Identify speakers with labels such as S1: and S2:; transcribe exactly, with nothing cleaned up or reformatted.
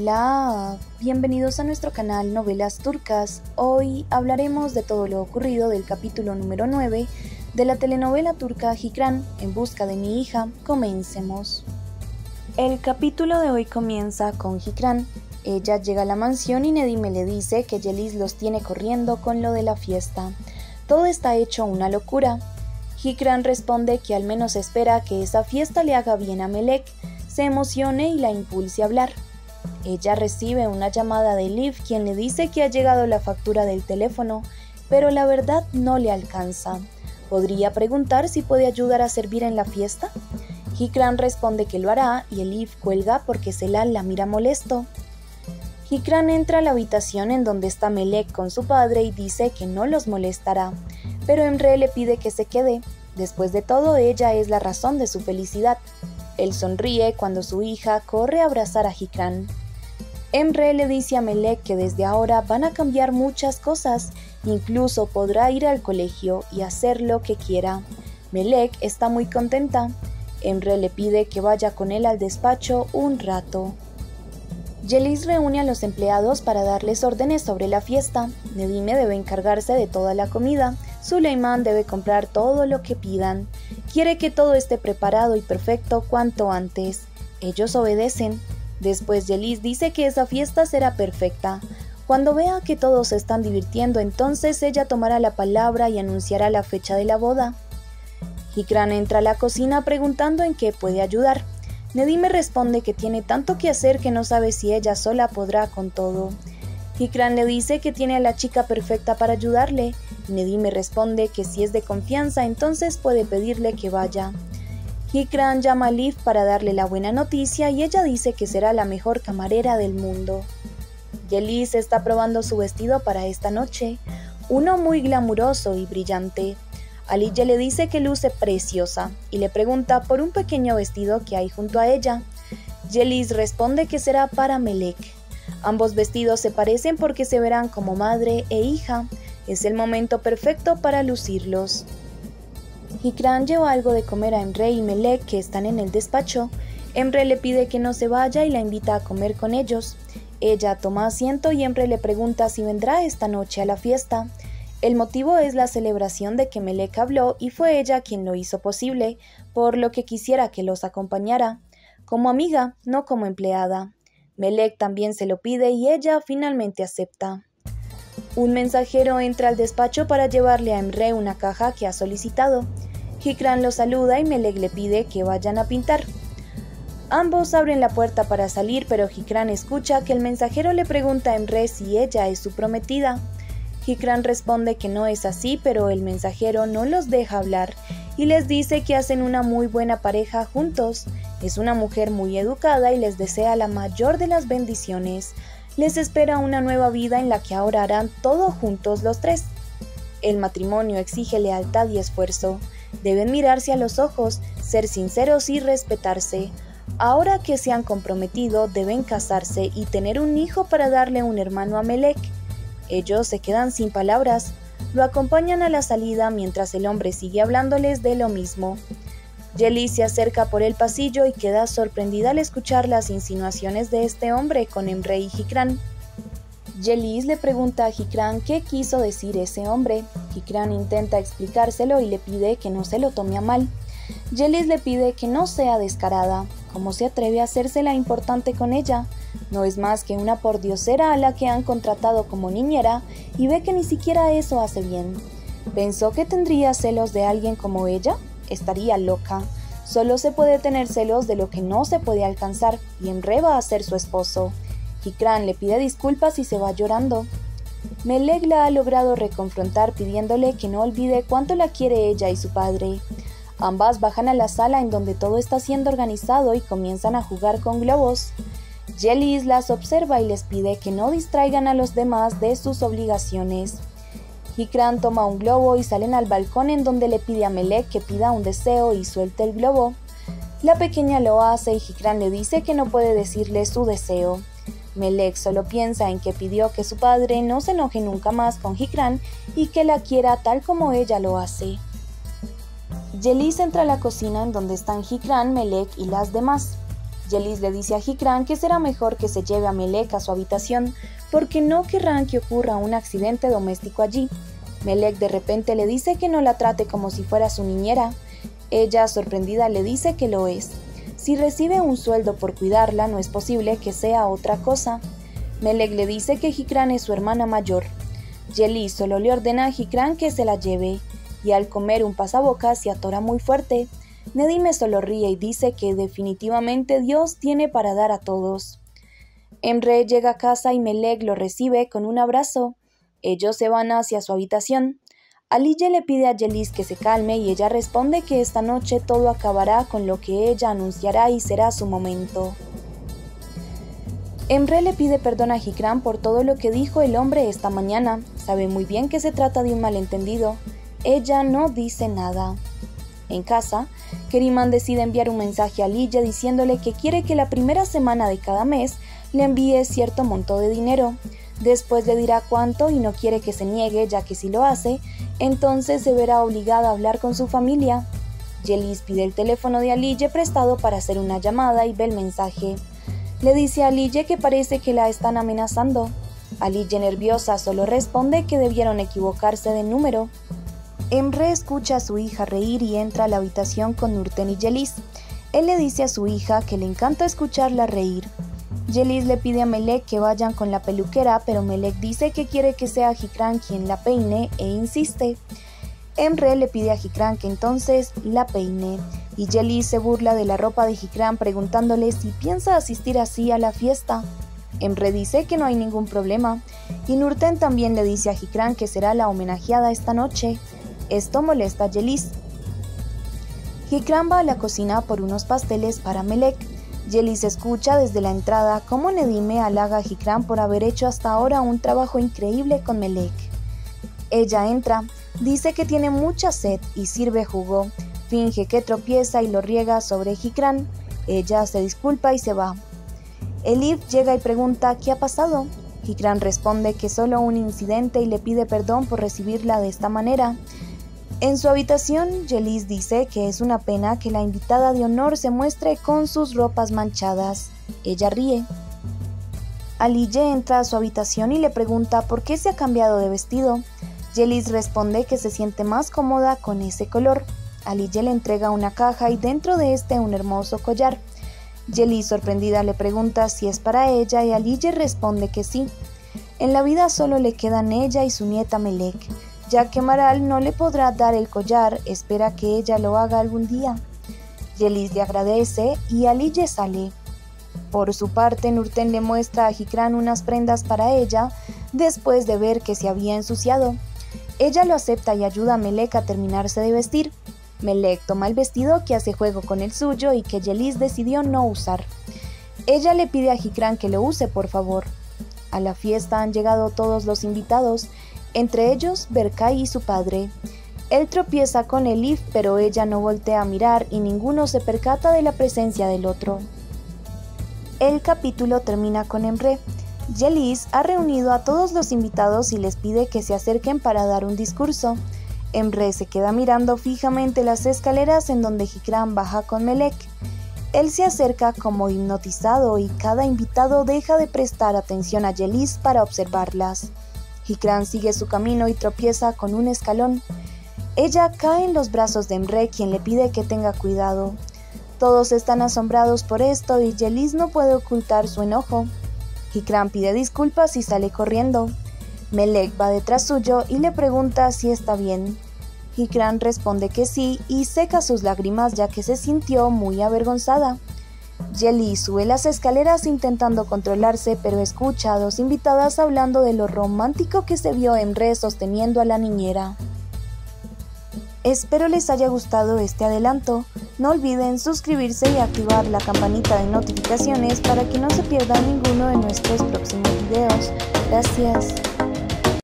S1: Hola, bienvenidos a nuestro canal Novelas Turcas. Hoy hablaremos de todo lo ocurrido del capítulo número nueve de la telenovela turca Hicran, en busca de mi hija. Comencemos. El capítulo de hoy comienza con Hicran. Ella llega a la mansión y Nedime le dice que Yeliz los tiene corriendo con lo de la fiesta. Todo está hecho una locura. Hicran responde que al menos espera que esa fiesta le haga bien a Melek, se emocione y la impulse a hablar. Ella recibe una llamada de Liv, quien le dice que ha llegado la factura del teléfono, pero la verdad no le alcanza. ¿Podría preguntar si puede ayudar a servir en la fiesta? Hicran responde que lo hará y Liv cuelga porque Celal la mira molesto. Hicran entra a la habitación en donde está Melek con su padre y dice que no los molestará, pero Emre le pide que se quede. Después de todo, ella es la razón de su felicidad. Él sonríe cuando su hija corre a abrazar a Hicran. Emre le dice a Melek que desde ahora van a cambiar muchas cosas, incluso podrá ir al colegio y hacer lo que quiera. Melek está muy contenta. Emre le pide que vaya con él al despacho un rato. Yeliz reúne a los empleados para darles órdenes sobre la fiesta. Nedime debe encargarse de toda la comida. Suleiman debe comprar todo lo que pidan. Quiere que todo esté preparado y perfecto cuanto antes. Ellos obedecen. Después Yeliz dice que esa fiesta será perfecta. Cuando vea que todos se están divirtiendo, entonces ella tomará la palabra y anunciará la fecha de la boda. Hicran entra a la cocina preguntando en qué puede ayudar. Nedime responde que tiene tanto que hacer que no sabe si ella sola podrá con todo. Hicran le dice que tiene a la chica perfecta para ayudarle. Nedime responde que si es de confianza, entonces puede pedirle que vaya. Hicran llama a Liv para darle la buena noticia y ella dice que será la mejor camarera del mundo. Yeliz está probando su vestido para esta noche, uno muy glamuroso y brillante. Aliye le dice que luce preciosa y le pregunta por un pequeño vestido que hay junto a ella. Yeliz responde que será para Melek. Ambos vestidos se parecen porque se verán como madre e hija. Es el momento perfecto para lucirlos. Hicran lleva algo de comer a Emre y Melek, que están en el despacho. Emre le pide que no se vaya y la invita a comer con ellos. Ella toma asiento y Emre le pregunta si vendrá esta noche a la fiesta. El motivo es la celebración de que Melek habló y fue ella quien lo hizo posible, por lo que quisiera que los acompañara, como amiga, no como empleada. Melek también se lo pide y ella finalmente acepta. Un mensajero entra al despacho para llevarle a Emre una caja que ha solicitado. Hicran lo saluda y Melek le pide que vayan a pintar. Ambos abren la puerta para salir, pero Hicran escucha que el mensajero le pregunta a Emre si ella es su prometida. Hicran responde que no es así, pero el mensajero no los deja hablar y les dice que hacen una muy buena pareja juntos. Es una mujer muy educada y les desea la mayor de las bendiciones. Les espera una nueva vida en la que ahora harán todo juntos los tres. El matrimonio exige lealtad y esfuerzo. Deben mirarse a los ojos, ser sinceros y respetarse. Ahora que se han comprometido, deben casarse y tener un hijo para darle un hermano a Melek. Ellos se quedan sin palabras. Lo acompañan a la salida mientras el hombre sigue hablándoles de lo mismo. Yeliz se acerca por el pasillo y queda sorprendida al escuchar las insinuaciones de este hombre con Emre y Hicran. Yeliz le pregunta a Hicran qué quiso decir ese hombre. Hicran intenta explicárselo y le pide que no se lo tome a mal. Yeliz le pide que no sea descarada. ¿Cómo se atreve a hacerse la importante con ella? No es más que una pordiosera a la que han contratado como niñera y ve que ni siquiera eso hace bien. ¿Pensó que tendría celos de alguien como ella? Estaría loca. Solo se puede tener celos de lo que no se puede alcanzar y Emre va a ser su esposo. Hicran le pide disculpas y se va llorando. Melek la ha logrado reconfrontar pidiéndole que no olvide cuánto la quiere ella y su padre. Ambas bajan a la sala en donde todo está siendo organizado y comienzan a jugar con globos. Yeliz las observa y les pide que no distraigan a los demás de sus obligaciones. Hicran toma un globo y salen al balcón en donde le pide a Melek que pida un deseo y suelte el globo. La pequeña lo hace y Hicran le dice que no puede decirle su deseo. Melek solo piensa en que pidió que su padre no se enoje nunca más con Hicran y que la quiera tal como ella lo hace. Yeliz entra a la cocina en donde están Hicran, Melek y las demás. Yelis le dice a Hikran que será mejor que se lleve a Melek a su habitación porque no querrán que ocurra un accidente doméstico allí. Melek de repente le dice que no la trate como si fuera su niñera. Ella, sorprendida, le dice que lo es. Si recibe un sueldo por cuidarla, no es posible que sea otra cosa. Melek le dice que Hikran es su hermana mayor. Yelis solo le ordena a Hikran que se la lleve, y al comer un pasabocas se atora muy fuerte. Nedime solo ríe y dice que definitivamente Dios tiene para dar a todos. Emre llega a casa y Melek lo recibe con un abrazo. Ellos se van hacia su habitación. Aliye le pide a Yelis que se calme y ella responde que esta noche todo acabará con lo que ella anunciará y será su momento. Emre le pide perdón a Hikran por todo lo que dijo el hombre esta mañana. Sabe muy bien que se trata de un malentendido. Ella no dice nada. En casa, Keriman decide enviar un mensaje a Aliye diciéndole que quiere que la primera semana de cada mes le envíe cierto monto de dinero. Después le dirá cuánto y no quiere que se niegue, ya que si lo hace, entonces se verá obligada a hablar con su familia. Yelis pide el teléfono de Aliye prestado para hacer una llamada y ve el mensaje. Le dice a Aliye que parece que la están amenazando. Aliye, nerviosa, solo responde que debieron equivocarse de número. Emre escucha a su hija reír y entra a la habitación con Nurten y Yelis. Él le dice a su hija que le encanta escucharla reír. Yelis le pide a Melek que vayan con la peluquera, pero Melek dice que quiere que sea Hikran quien la peine e insiste. Emre le pide a Hikran que entonces la peine, y Yelis se burla de la ropa de Hikran preguntándole si piensa asistir así a la fiesta. Emre dice que no hay ningún problema, y Nurten también le dice a Hikran que será la homenajeada esta noche. Esto molesta a Yelis. Hikran va a la cocina por unos pasteles para Melek. Yelis escucha desde la entrada cómo Nedime halaga a Hikran por haber hecho hasta ahora un trabajo increíble con Melek. Ella entra, dice que tiene mucha sed y sirve jugo. Finge que tropieza y lo riega sobre Hikran. Ella se disculpa y se va. Elif llega y pregunta qué ha pasado. Hikran responde que solo un incidente y le pide perdón por recibirla de esta manera. En su habitación, Yelis dice que es una pena que la invitada de honor se muestre con sus ropas manchadas. Ella ríe. Aliye entra a su habitación y le pregunta por qué se ha cambiado de vestido. Yelis responde que se siente más cómoda con ese color. Aliye le entrega una caja y dentro de este un hermoso collar. Yelis, sorprendida, le pregunta si es para ella y Aliye responde que sí. En la vida solo le quedan ella y su nieta Melek. Ya que Maral no le podrá dar el collar, espera que ella lo haga algún día. Yelis le agradece y Aliye sale. Por su parte, Nurten le muestra a Hikran unas prendas para ella después de ver que se había ensuciado. Ella lo acepta y ayuda a Melek a terminarse de vestir. Melek toma el vestido que hace juego con el suyo y que Yelis decidió no usar. Ella le pide a Hikran que lo use, por favor. A la fiesta han llegado todos los invitados, entre ellos Berkay y su padre. Él tropieza con Elif, pero ella no voltea a mirar y ninguno se percata de la presencia del otro. El capítulo termina con Emre. Yelis ha reunido a todos los invitados y les pide que se acerquen para dar un discurso. Emre se queda mirando fijamente las escaleras en donde Hikran baja con Melek. Él se acerca como hipnotizado y cada invitado deja de prestar atención a Yelis para observarlas. Hikran sigue su camino y tropieza con un escalón. Ella cae en los brazos de Emre, quien le pide que tenga cuidado. Todos están asombrados por esto y Yelis no puede ocultar su enojo. Hikran pide disculpas y sale corriendo. Melek va detrás suyo y le pregunta si está bien. Hikran responde que sí y seca sus lágrimas ya que se sintió muy avergonzada. Yelis sube las escaleras intentando controlarse, pero escucha a dos invitadas hablando de lo romántico que se vio Emre sosteniendo a la niñera. Espero les haya gustado este adelanto. No olviden suscribirse y activar la campanita de notificaciones para que no se pierdan ninguno de nuestros próximos videos. Gracias.